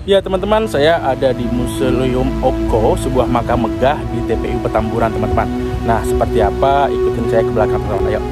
Ya teman-teman, saya ada di Museum Oko, sebuah makam megah di TPU Petamburan teman-teman. Nah, seperti apa? Ikutin saya ke belakang teman-teman. Ayo.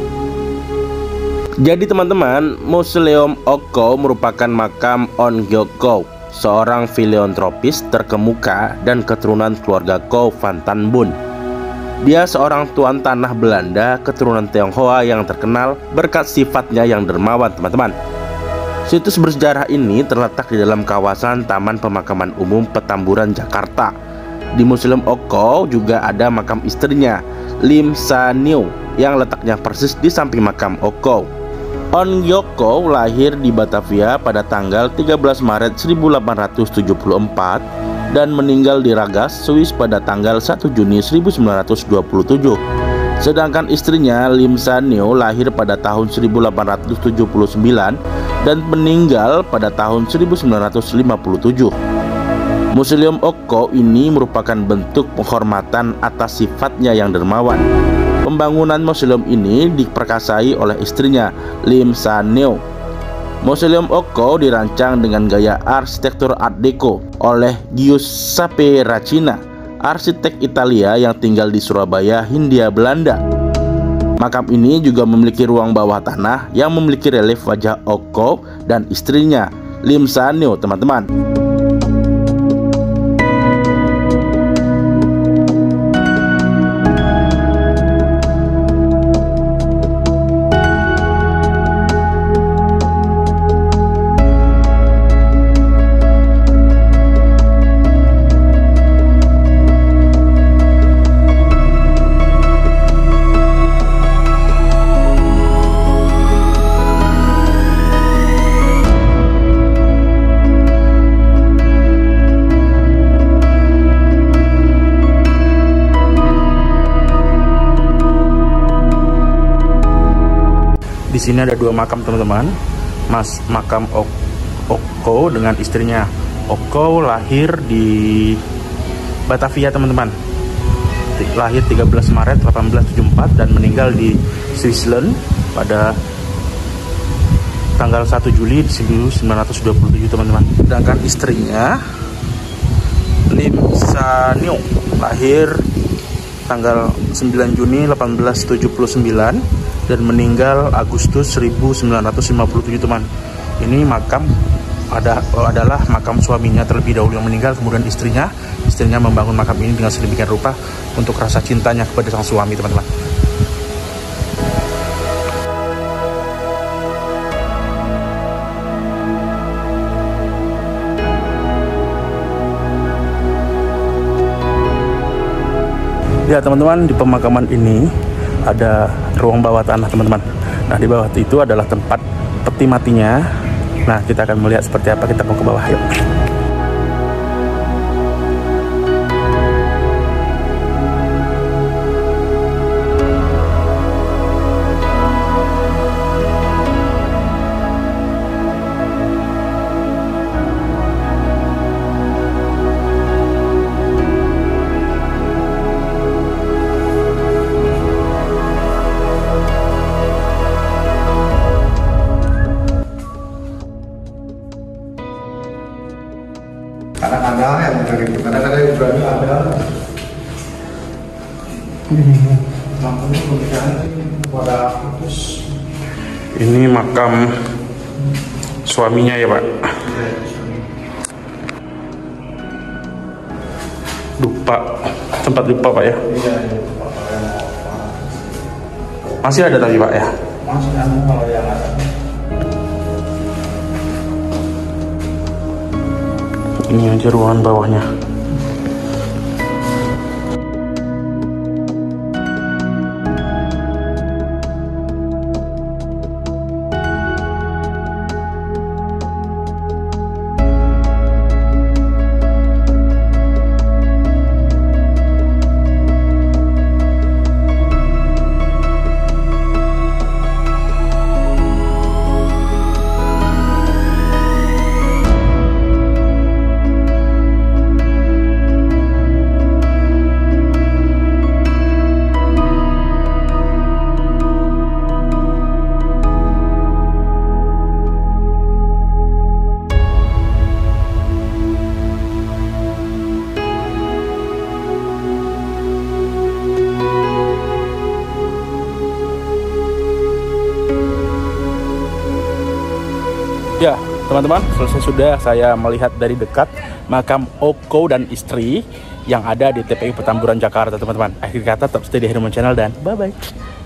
Jadi teman-teman, Museum Oko merupakan makam On Gyoko, seorang filantropi terkemuka dan keturunan keluarga Ko van Tan Bun. Dia seorang tuan tanah Belanda keturunan Tionghoa yang terkenal berkat sifatnya yang dermawan teman-teman. Situs bersejarah ini terletak di dalam kawasan Taman Pemakaman Umum Petamburan, Jakarta. Di Museum Oko juga ada makam istrinya, Lim Sa Niu, yang letaknya persis di samping makam Oko. On Gyoko lahir di Batavia pada tanggal 13 Maret 1874 dan meninggal di Ragas, Swiss pada tanggal 1 Juni 1927. Sedangkan istrinya Lim Sa Niu lahir pada tahun 1879 dan meninggal pada tahun 1957. Museum Oko ini merupakan bentuk penghormatan atas sifatnya yang dermawan. Pembangunan museum ini diperkasai oleh istrinya, Lim Sa Niu. Museum Oko dirancang dengan gaya arsitektur Art Deco oleh Giuseppe Racina, arsitek Italia yang tinggal di Surabaya, Hindia Belanda. Makam ini juga memiliki ruang bawah tanah yang memiliki relief wajah Oko dan istrinya, Lim Sa Niu, teman-teman. Di sini ada dua makam teman-teman, makam Oko dengan istrinya. Oko lahir di Batavia teman-teman, lahir 13 Maret 1874 dan meninggal di Switzerland pada tanggal 1 Juli 1927 teman-teman. Sedangkan istrinya Lim Sa Niu lahir tanggal 9 Juni 1879 dan meninggal Agustus 1957 teman. Ini makam adalah makam suaminya terlebih dahulu yang meninggal, kemudian istrinya membangun makam ini dengan sedemikian rupa untuk rasa cintanya kepada sang suami teman-teman. Ya teman-teman, di pemakaman ini ada ruang bawah tanah teman-teman. Nah, di bawah itu adalah tempat peti matinya. Nah, kita akan melihat seperti apa. Kita mau ke bawah, yuk. Kadang-kadang yang begitu, kadang-kadang juga ada. Ini makam suaminya ya Pak. Tempat dupa Pak ya. Masih ada tapi Pak ya. Masih ada kalau yang ada. Ini aja ruangan bawahnya. Teman-teman, selesai sudah saya melihat dari dekat makam Oko dan istri yang ada di TPU Petamburan, Jakarta, teman-teman. Akhir kata, tetap stay di Herman Channel dan bye-bye.